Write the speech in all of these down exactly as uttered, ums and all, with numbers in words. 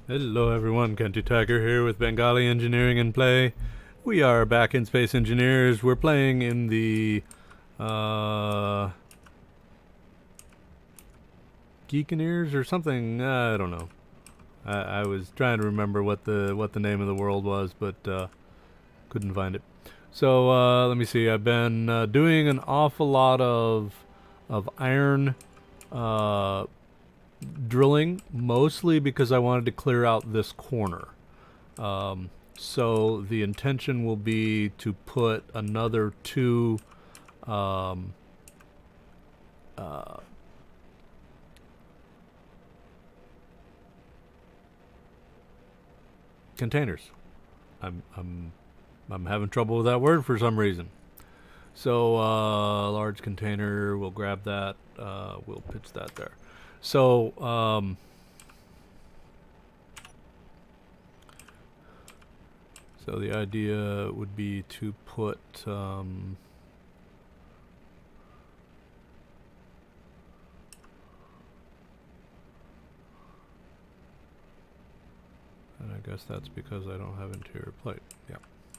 Hello everyone, Kenty Tiger here with Bengali Engineering in Play. We are back in Space Engineers. We're playing in the uh, Geekineers or something. Uh, I don't know. I, I was trying to remember what the what the name of the world was, but uh, couldn't find it. So uh, let me see. I've been uh, doing an awful lot of of iron uh, drilling, mostly because I wanted to clear out this corner. Um, so the intention will be to put another two um, uh, containers. I'm I'm I'm having trouble with that word for some reason. So uh, large container, we'll grab that. Uh, we'll pitch that there. So um, so the idea would be to put um, and I guess that's because I don't have interior plate. Yeah.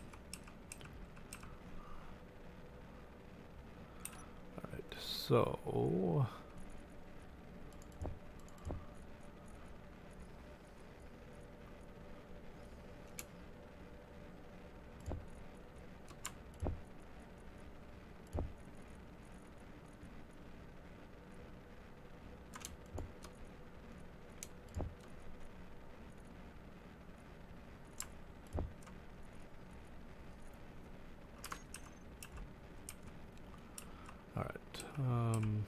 All right. So. Um,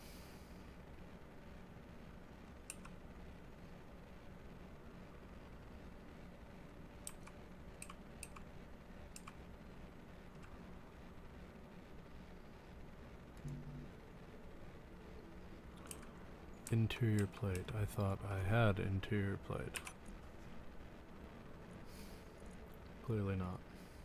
interior plate. I thought I had interior plate. Clearly not.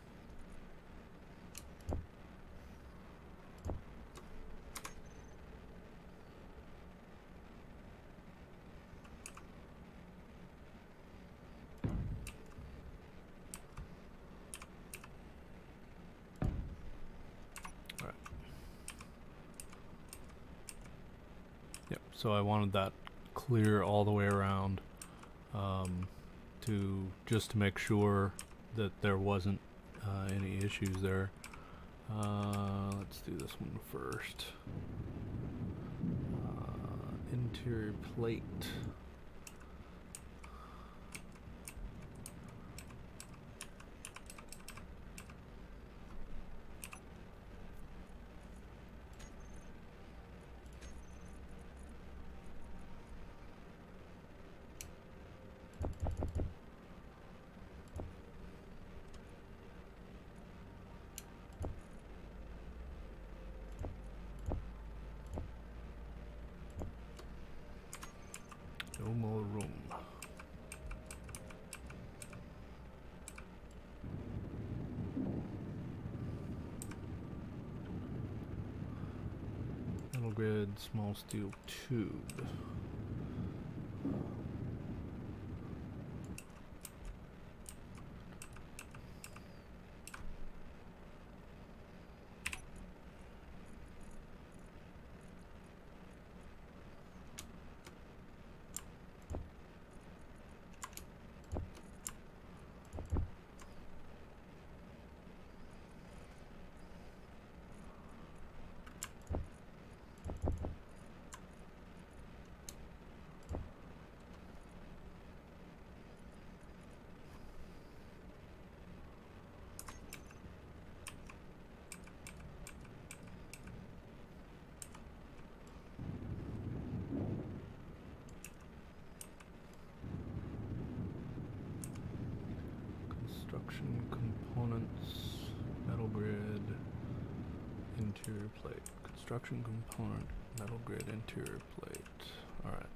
Yep, so I wanted that clear all the way around um, to just to make sure that there wasn't uh, any issues there. Uh, let's do this one first. Uh, interior plate. No more room. Metal grid, small steel tube. Construction components, metal grid, interior plate. Construction component, metal grid, interior plate. All right.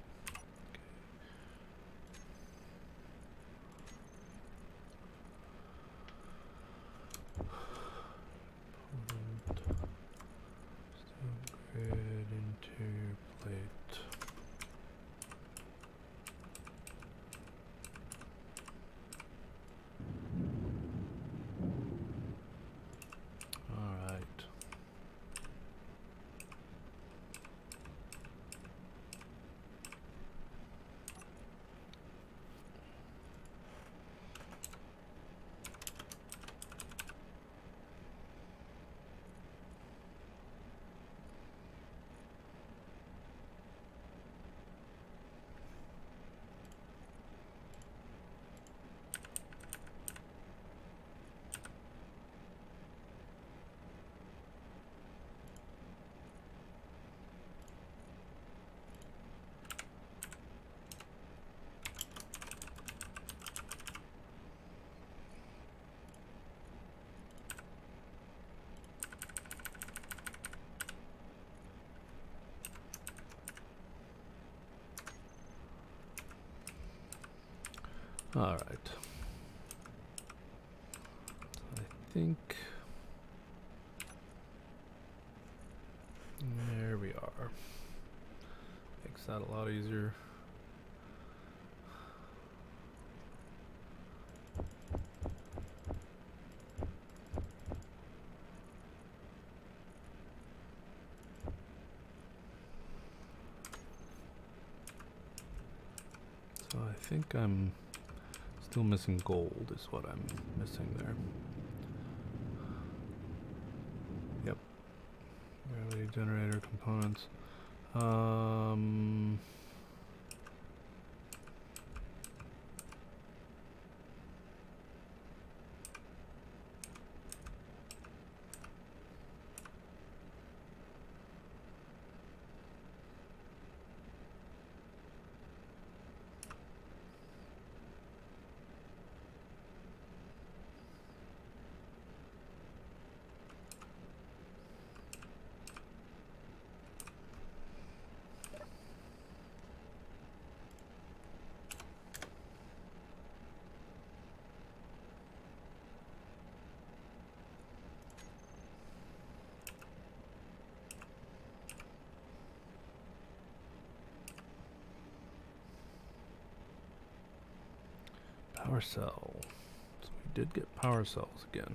Steel grid, interior plate. All right. I think there we are. Makes that a lot easier. So I think I'm still missing gold is what I'm missing there. Yep. Gravity generator components. Um, power cell. So we did get power cells again.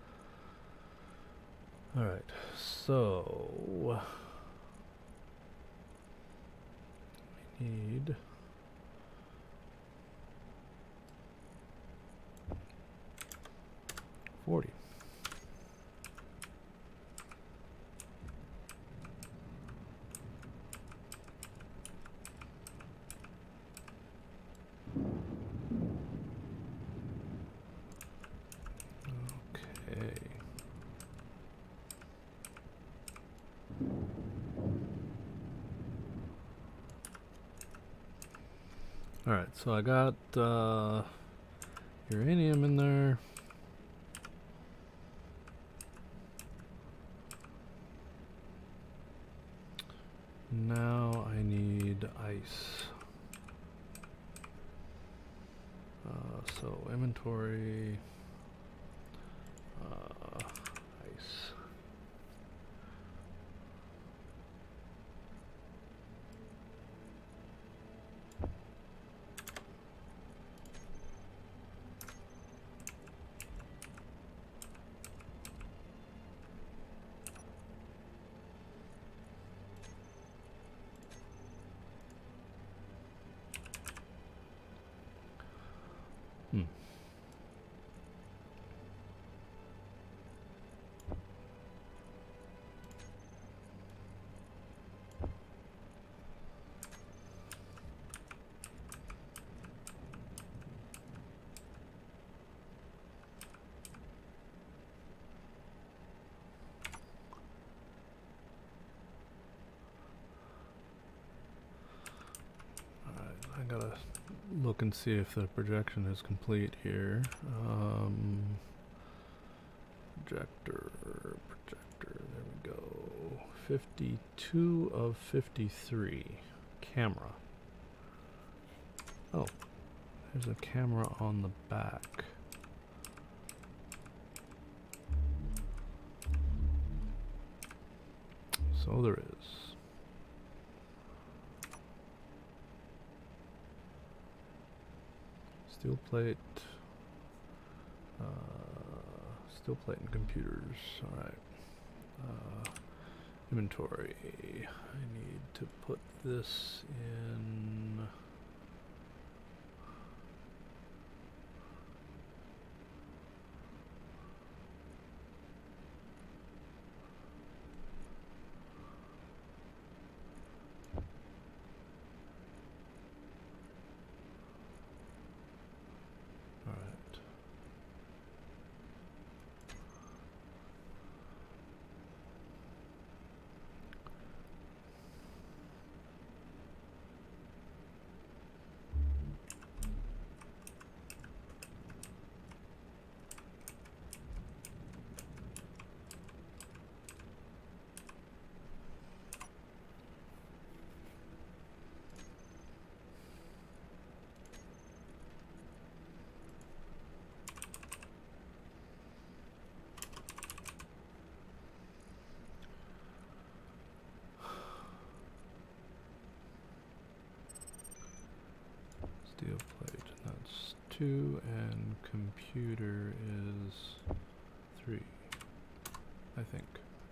All right, so we need forty. Alright, so I got uh, uranium in there. Now I need ice. Uh, so inventory, uh, ice. Hmm. I gotta look and see if the projection is complete here. Um, projector, projector, there we go. fifty-two of fifty-three. Camera. Oh, there's a camera on the back. So there is. Steel plate, uh, steel plate and computers. All right. Uh, inventory. I need to put this in. Steel plate, that's two, and computer is three, I think.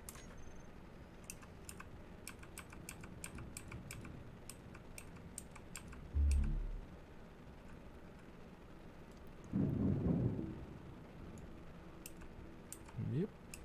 Yep.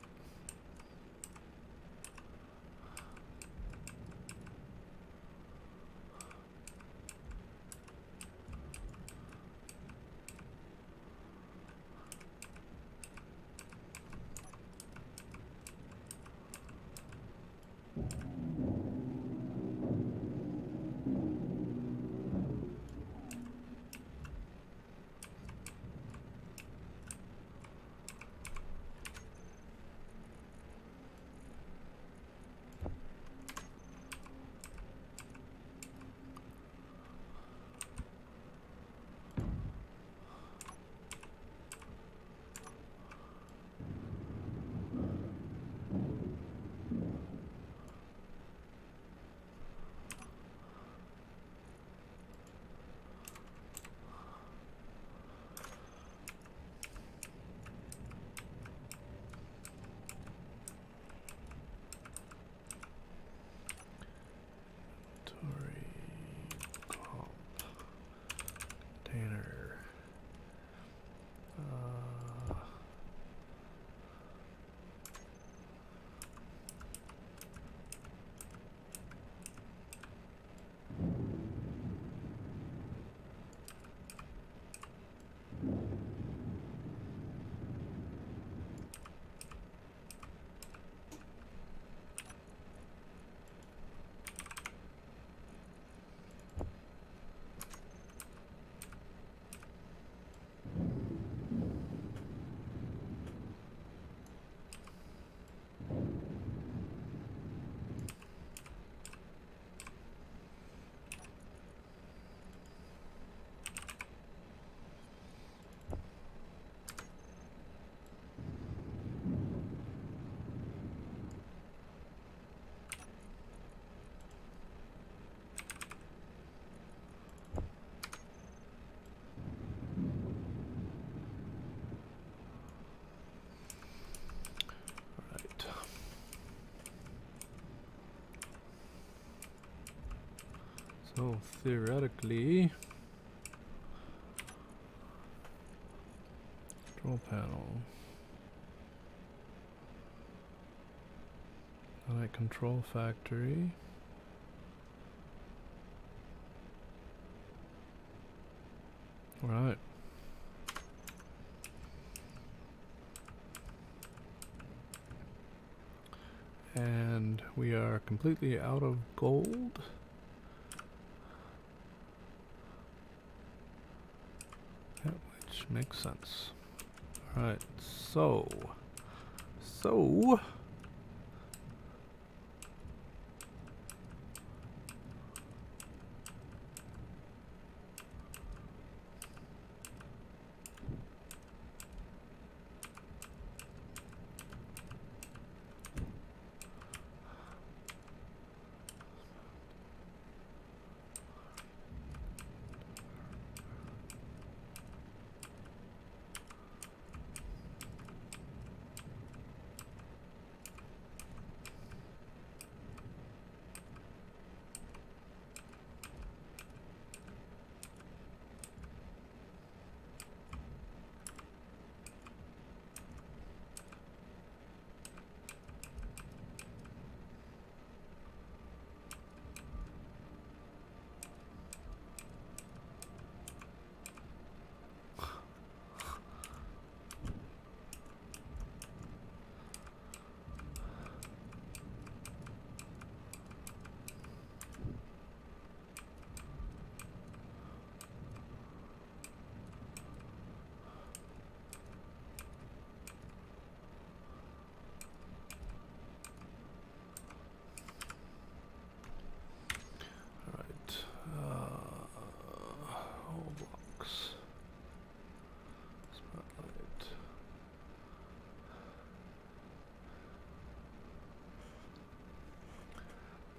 Container. Uh, So theoretically, control panel. Alright, control factory. Alright. And we are completely out of gold. Yeah, which makes sense. Alright, so, so,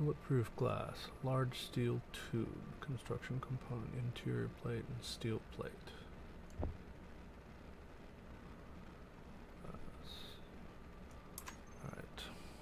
Bulletproof glass, large steel tube, construction component, interior plate, and steel plate. Alright.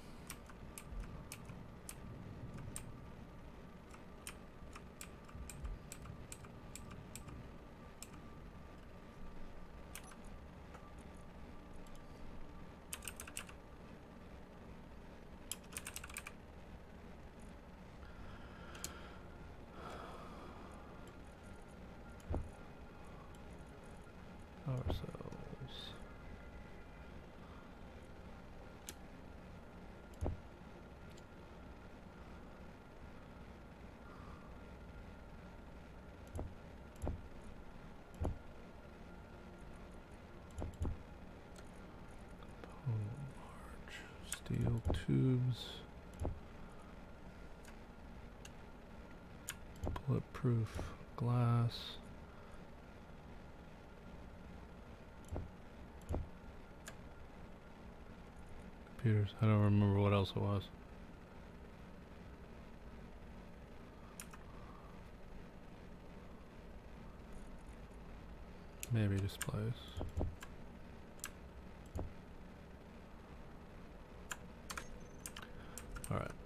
Ourselves. Large steel tubes. Bulletproof glass. Computers. I don't remember what else it was. Maybe displays. All right.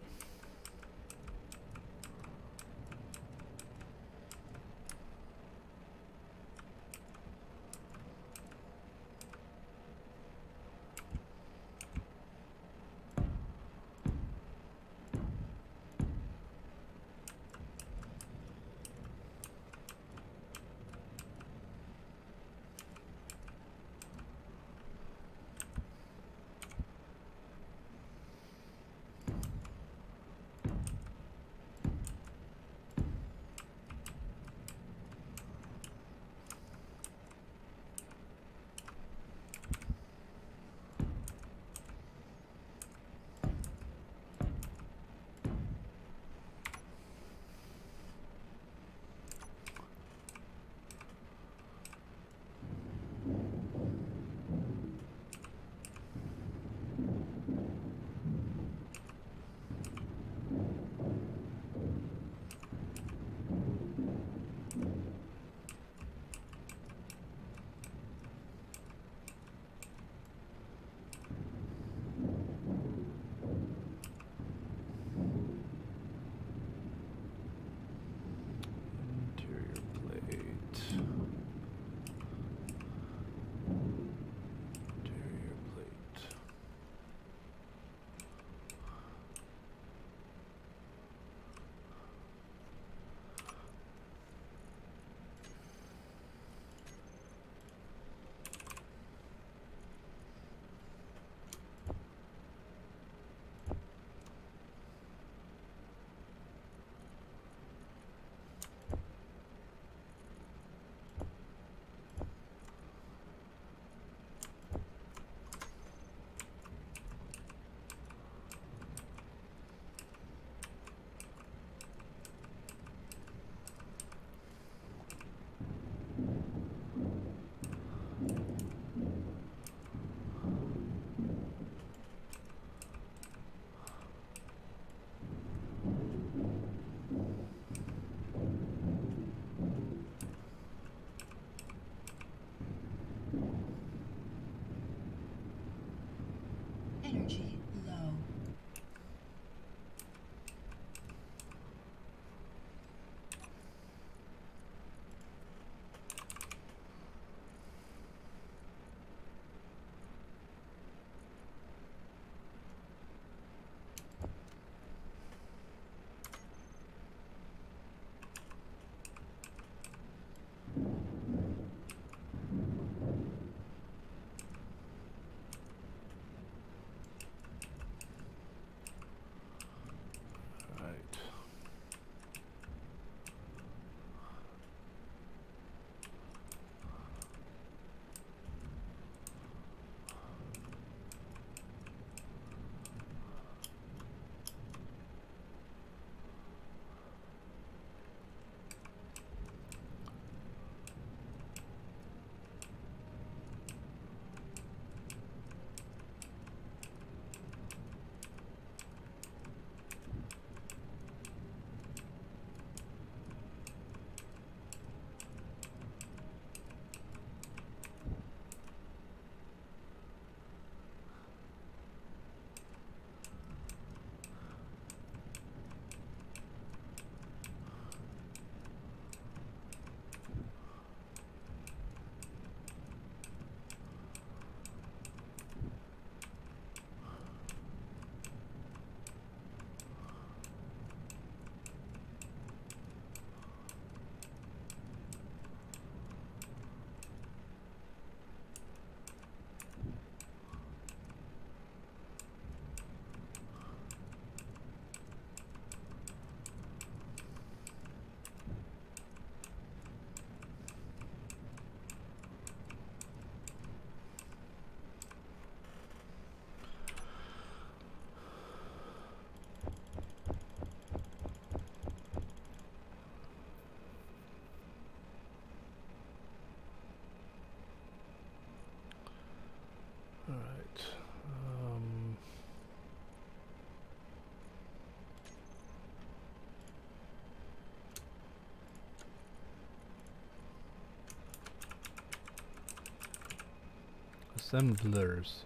Assemblers.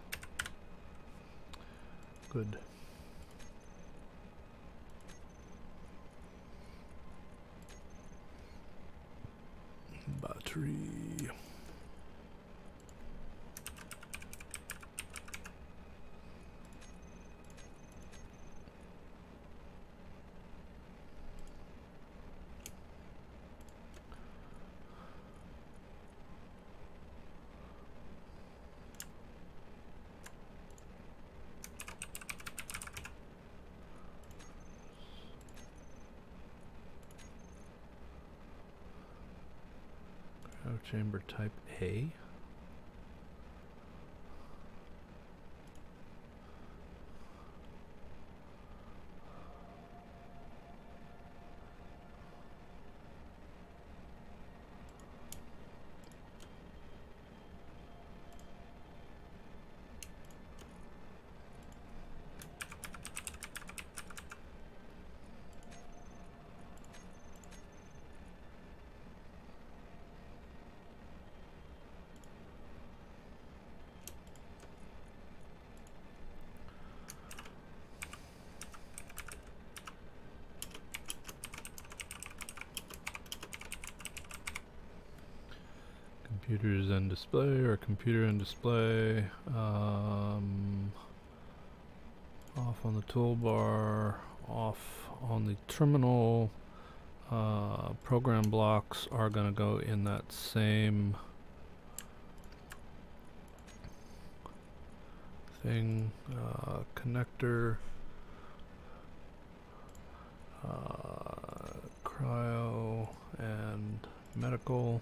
Good. Battery. Chamber type A. Computers and display, or computer and display, um, off on the toolbar, off on the terminal. Uh, program blocks are going to go in that same thing. Uh, connector, uh, cryo, and medical.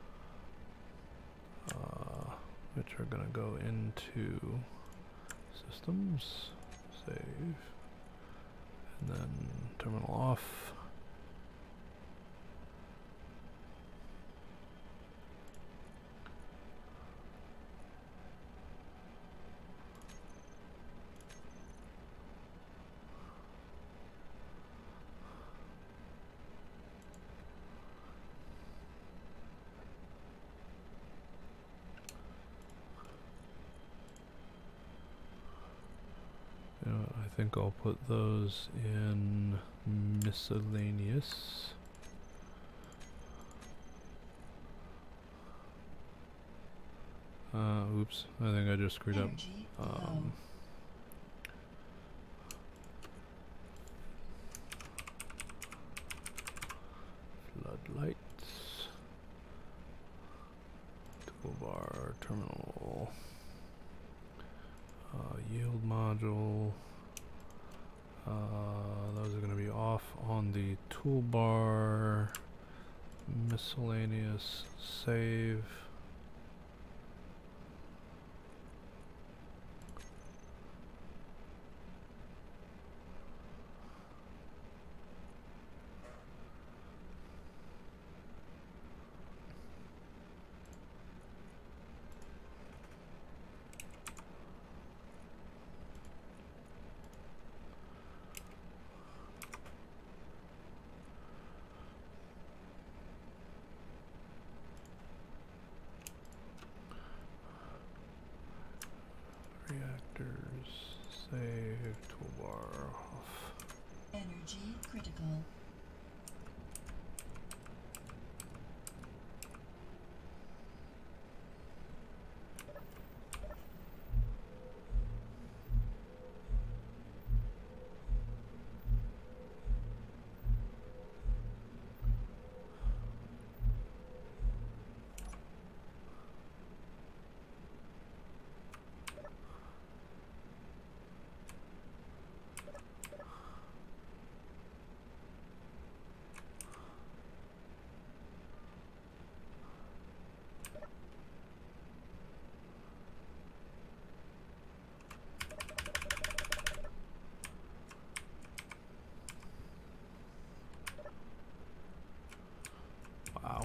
Uh, which are going to go into systems, save, and then terminal off. I think I'll put those in miscellaneous. Uh, oops, I think I just screwed up. Um, floodlights, toolbar, terminal, uh, yield module. Uh, those are going to be off on the toolbar, miscellaneous, save. Reactors, save, toolbar off. Energy critical. Wow.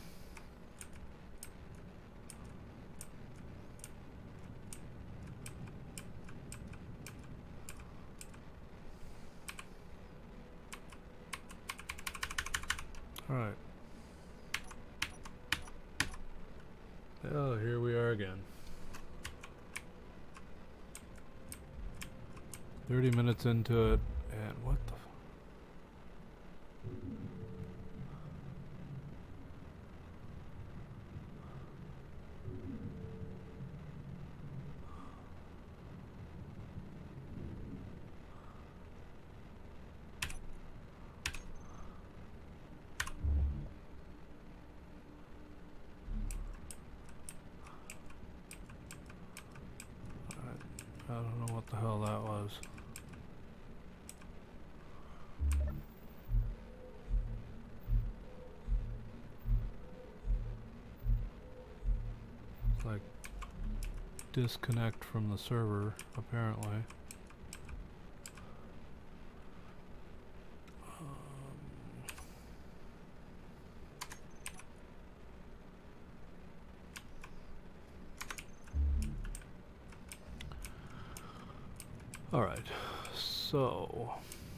All right. Oh, here we are again. thirty minutes into it, and what the f- I don't know what the hell that was. It's like disconnect from the server, apparently. All right, so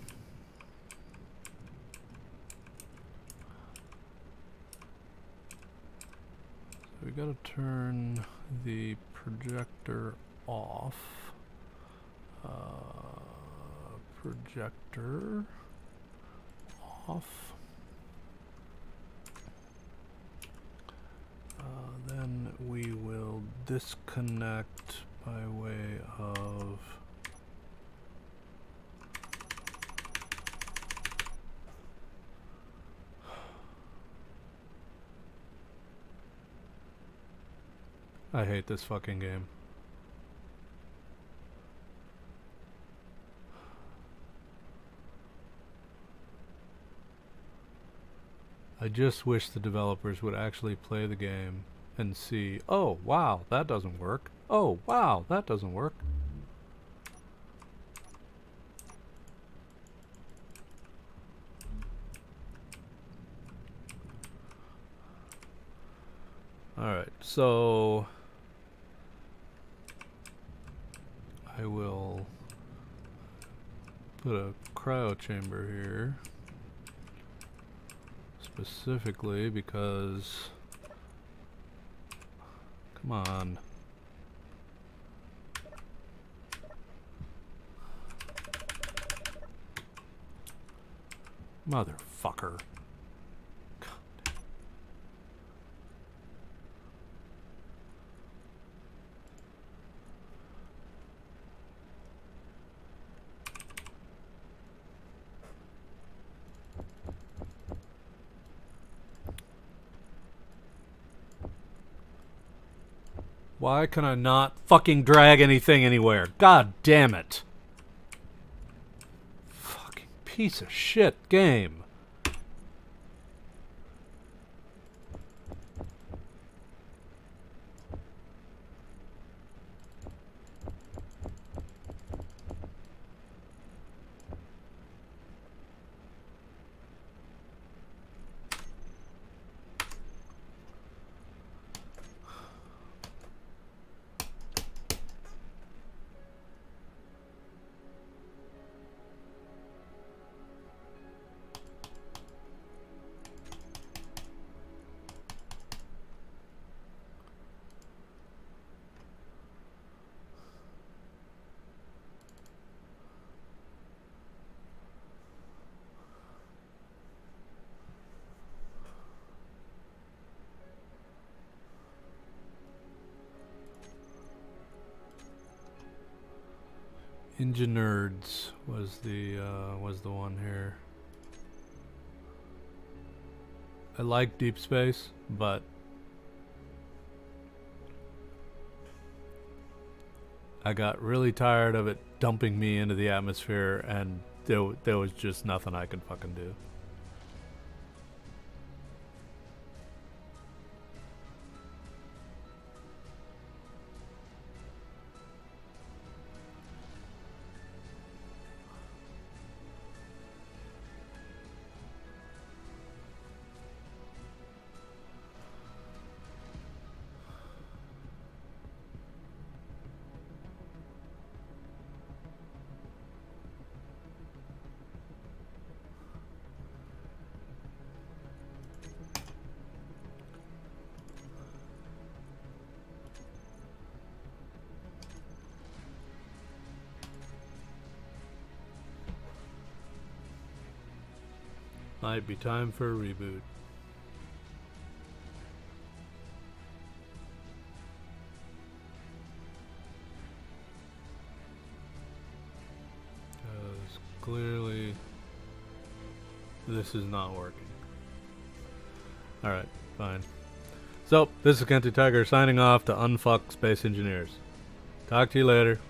we gotta turn the projector off. Uh, projector off. Uh, then we will disconnect by way of I hate this fucking game. I just wish the developers would actually play the game and see, oh wow, that doesn't work. Oh wow, that doesn't work. Alright, so I will put a cryo chamber here specifically because, come on, motherfucker. Why can I not fucking drag anything anywhere? God damn it. Fucking piece of shit game. Enginerds was the uh, was the one here. I like Deep Space, but I got really tired of it dumping me into the atmosphere, and there there was just nothing I could fucking do. Might be time for a reboot. Because clearly this is not working. Alright, fine. So, this is Kenty Tiger signing off to unfuck Space Engineers. Talk to you later.